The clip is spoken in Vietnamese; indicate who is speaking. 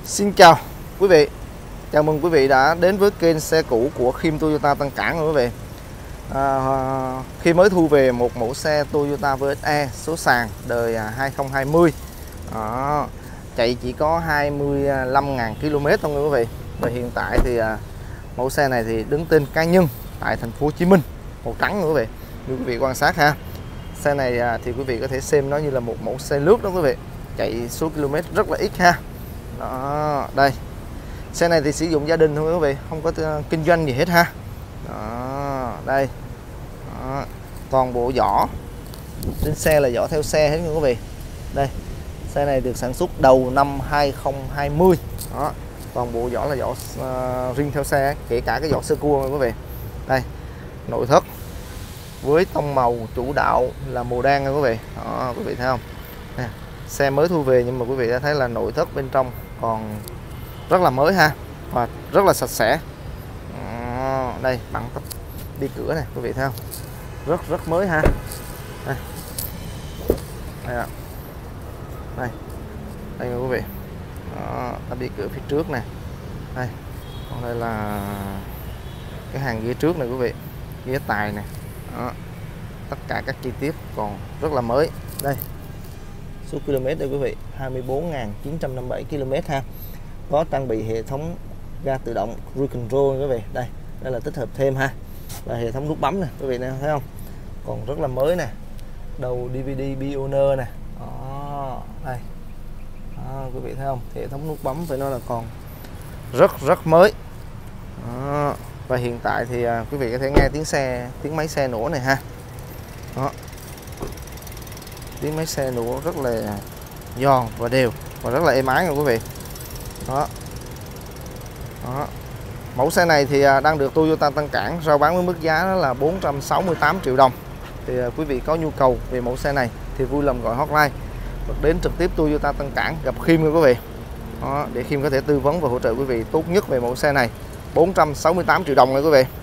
Speaker 1: Xin chào quý vị, chào mừng quý vị đã đến với kênh xe cũ của Khiêm Toyota Tân Cảng quý vị. Khi mới thu về một mẫu xe Toyota VSE số sàn đời 2020, chạy chỉ có 25.000 km thôi quý vị. Và hiện tại thì mẫu xe này thì đứng tên cá nhân tại thành phố Hồ Chí Minh, màu trắng quý vị. Như quý vị quan sát ha, xe này thì quý vị có thể xem nó như là một mẫu xe lướt đó quý vị, chạy số km rất là ít ha. Đó, đây xe này thì sử dụng gia đình thôi quý vị, không có kinh doanh gì hết ha. Đó, đây đó, toàn bộ vỏ trên xe là vỏ theo xe hết nha quý vị. Đây, xe này được sản xuất đầu năm 2020. Đó, toàn bộ vỏ là vỏ riêng theo xe, kể cả cái vỏ sơ cua quý vị. Đây, nội thất với tông màu chủ đạo là màu đen nha quý vị. Đó, quý vị thấy không? Nè, xe mới thu về nhưng mà quý vị đã thấy là nội thất bên trong còn rất là mới ha, và rất là sạch sẽ. Đây, bằng tắp đi cửa này quý vị thấy không, rất mới ha. Đây, đây nha quý vị. Đó, tắp đi cửa phía trước nè. Đây, còn đây là cái hàng ghế trước này quý vị, ghế tài nè. Đó, tất cả các chi tiết còn rất là mới. Đây, số km đây quý vị, 24.957 km ha. Có trang bị hệ thống ga tự động cruise control quý vị. Đây là tích hợp thêm ha, và hệ thống nút bấm này quý vị này, thấy không, còn rất là mới nè. Đầu DVD Pioneer nè. Đó, đây. Đó, quý vị thấy không, hệ thống nút bấm phải nói là còn rất mới. Đó, và hiện tại thì quý vị có thể nghe tiếng máy xe nổ này ha. Đó, tiếng máy xe nổ rất là giòn và đều và rất là êm ái nha quý vị. Đó. Đó. Mẫu xe này thì đang được Toyota Tân Cảng rao bán với mức giá đó là 468 triệu đồng. Thì quý vị có nhu cầu về mẫu xe này thì vui lòng gọi hotline hoặc đến trực tiếp Toyota Tân Cảng gặp Khiêm nha quý vị. Đó, để Khiêm có thể tư vấn và hỗ trợ quý vị tốt nhất về mẫu xe này. 468 triệu đồng nha quý vị.